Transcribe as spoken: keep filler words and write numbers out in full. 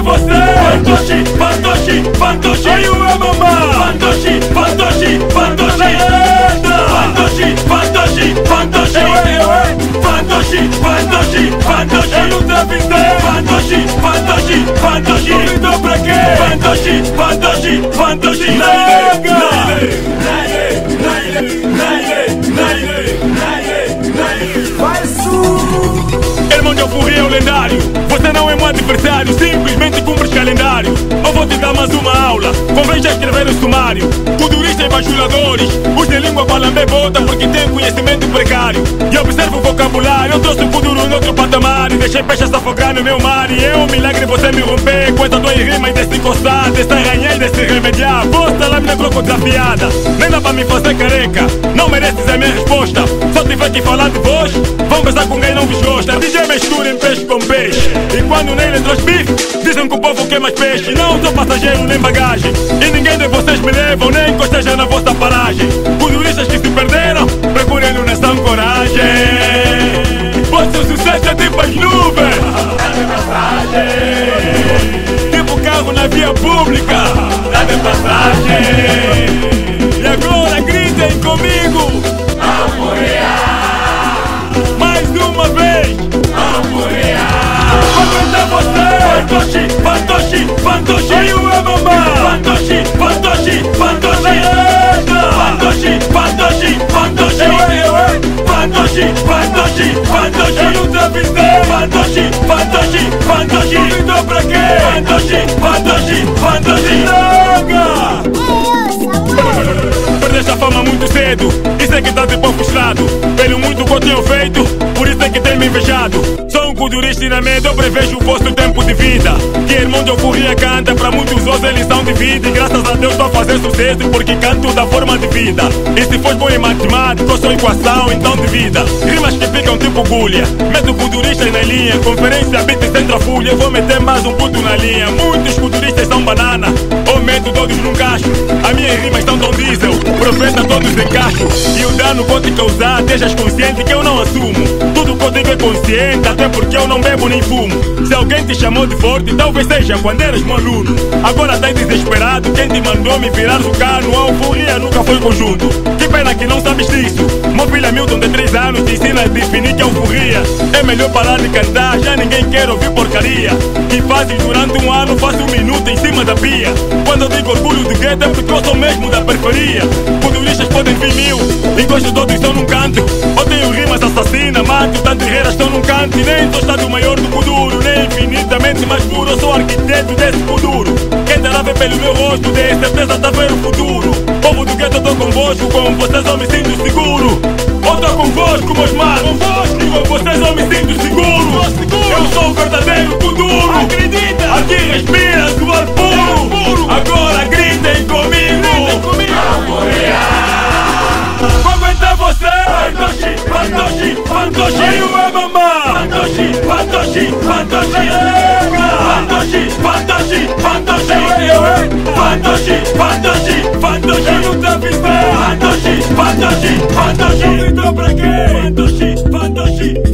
você. Fantoche, fantoche, fantoche. Aí o é mamá. Fantoche, fantoche, fantoche. Fantoche, fantoche, fantoche. Fantoche, fantoche, fantoche. Eu não te avisei. Fantoche, fantoche, fantoche. Convidou pra quê? Fantoche, fantoche, fantoche. Nega! Irmão de alforria é o lendário. Você não é um adversário, simplesmente cumpres calendário. Ou vou te dar mais uma aula, convém já escrever o sumário. Kuduristas e bajuladores, os de língua para lamber bota porque tem conhecimento precário. E observo o vocabulário, eu trouxe o Kuduro no outro patamar e deixei peixes afogar no meu mar. E é um milagre você me romper com essa tua rima e desse encostar, desse arranhar e desse remediar. Vossa lâmina trocou desafiada, nem dá pra me fazer careca. Não mereces a minha resposta, só tiver que falar de vós, vão pensar com quem não vos gosta. D J mistura em peixe com peixe, e quando nele traz bife, dizem que o povo quer mais peixe. Não sou passageiro nem bagagem, e ninguém de vocês me levam, nem encosteja na vossa paragem. Kuduristas que se perderam, procurem no Nação Coragem. Vosso sucesso é tipo as nuvens, dá-me passagem. Tipo carro na via pública, dá-me passagem. E agora gritem comigo, alforria. Mais uma vez, alforria. Vou cantar você. Fantoche, fantoche, fantoche. Aí o é mamá. Fantoche, fantoche, fantoche. Fantoche, fantoche, fantoche. Fantoche, fantoche, fantoche. Eu não te avisei. Fantoche, fantoche, fantoche. Convidou pra quê? Fantoche, fantoche, fantoche. Nega! Perdeste a fama muito cedo, isso é que tá de pão frustrado. Pelo muito que eu tenho feito, por isso é que tem me invejado. Sou um kudurista e na média eu prevejo o vosso tempo de vida. Que irmão de alforria canta, pra muitos outros eles são de vida. E graças a Deus tô a fazer sucesso porque canto da forma de vida. E se for bom em matemática, eu sou equação, então de vida. Rimas que ficam tipo gulha, meto kuduristas na linha. Conferência, beat e centrafulha, eu vou meter mais um puto na linha. Muitos kuduristas são banana, ou meto todos num cacho. As minhas rimas estão tão diesel, profeta todos em cacho. E o dano pode causar, estejas consciente que eu não assumo. Tudo que eu digo é consciente, até porque eu não bebo nem fumo. Se alguém te chamou de forte, talvez seja quando eras meu aluno. Agora tá desesperado, quem te mandou me virar o cano? A alforria nunca foi conjunto, que pena que não sabes disso. Meu filho Milton de três anos te ensina a definir que é alforria. É melhor parar de cantar, já ninguém quer ouvir porcaria. Que fazes durante um ano, faço um minuto em cima da pia. Quando eu digo orgulho do gueto é porque eu sou mesmo da periferia. Kuduristas podem vir mil, enquanto todos estão num canto. Eu tenho rimas assassina, mato, tanto guerreiras estão num canto. E nem sou estado maior do Kuduro, nem infinitamente mais puro. Eu sou arquiteto desse Kuduro. Quem terá ver pelo meu rosto, tem certeza tá ver o futuro. Povo do gueto, eu tô convosco, com vocês eu me sinto seguro. Eu tô convosco, meus manos, e com vocês eu me sinto seguro. Eu sou o verdadeiro Kuduro, acredita? Aqui respira suor puro. Agora gritem comigo, alforria. Vou aguentar você. Fantoche, fantoche, fantoche. Aí o é mamá. Fantoche, fantoche, fantoche. Fantoche, fantoche, fantoche. Fantoche, fantoche, fantoche. Eu não te avisei. Fantoche, fantoche, fantoche. Convidou pra quê? Fantoche, fantoche.